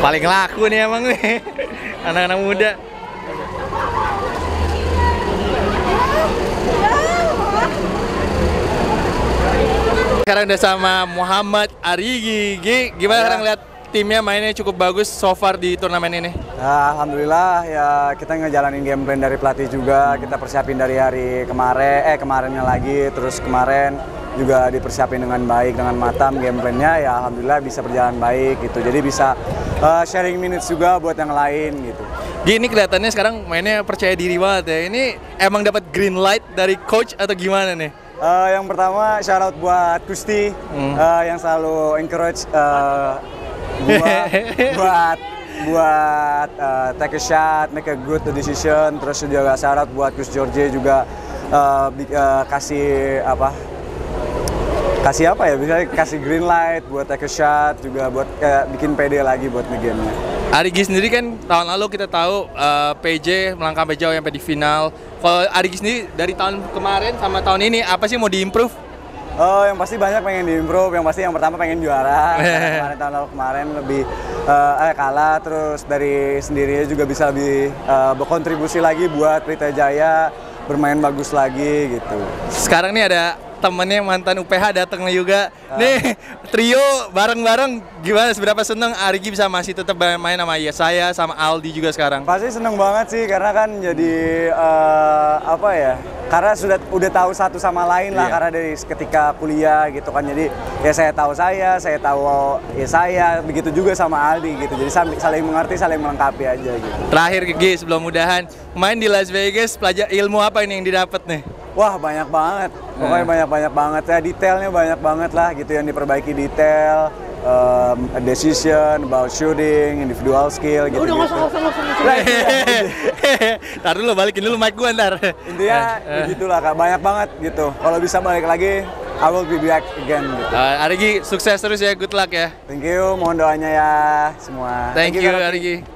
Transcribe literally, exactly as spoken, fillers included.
Paling laku nih emang nih anak-anak muda. Sekarang udah sama Muhammad Arigi. Gi, gimana sekarang lihat timnya mainnya cukup bagus so far di turnamen ini? Ya, Alhamdulillah ya kita ngejalanin game plan dari pelatih juga. Kita persiapin dari hari kemarin, eh kemarinnya lagi, terus kemarin juga dipersiapin dengan baik, dengan matang game plan-nya. Ya Alhamdulillah bisa berjalan baik gitu. Jadi bisa uh, sharing minutes juga buat yang lain gitu. Gini kelihatannya sekarang mainnya percaya diri banget ya. Ini emang dapat green light dari coach atau gimana nih? Uh, yang pertama shout out buat Gusti hmm. uh, yang selalu encourage uh, gua buat buat uh, take a shot, make a good decision. Terus juga shout out buat Gus George juga uh, uh, kasih apa? Kasih apa ya? Bisa kasih green light buat take a shot, juga buat uh, bikin pede lagi buat nge-game-nya. Arigi sendiri kan tahun lalu kita tahu uh, P J melangkah sampai jauh sampai di final. Kalau Arigi sendiri dari tahun kemarin sama tahun ini apa sih mau diimprove? Oh, yang pasti banyak pengen diimprove. Yang pasti yang pertama pengen juara. Kemarin tahun lalu kemarin lebih uh, eh, kalah, terus dari sendirinya juga bisa lebih uh, berkontribusi lagi buat Pelita Jaya bermain bagus lagi gitu. Sekarang nih ada temennya mantan U P H datang juga. Uh. Nih trio bareng-bareng, gimana seberapa seneng Arigi bisa masih tetap main sama ya saya sama Aldi juga sekarang? Pasti seneng banget sih karena kan jadi uh, apa ya? Karena sudah udah tahu satu sama lain lah, yeah. Karena dari ketika kuliah gitu kan, jadi ya saya tahu saya, saya tahu ya saya, begitu juga sama Aldi gitu. Jadi saling mengerti, saling melengkapi aja gitu. Terakhir Gi, sebelum mudahan main di Las Vegas, pelajar ilmu apa ini yang didapat nih? Wah banyak banget, pokoknya hmm. banyak-banyak banget ya, detailnya banyak banget lah gitu yang diperbaiki detail, um, decision, about shooting, individual skill gitu. Udah ngosong ngosong ngosong. Ntar dulu balikin dulu mic gua ntar. Intinya uh, begitulah Kak, banyak banget gitu. Kalau bisa balik lagi, I will be back again gitu. Uh, Arigi sukses terus ya, good luck ya. Thank you, mohon doanya ya semua. Thank, Thank you, you Arigi.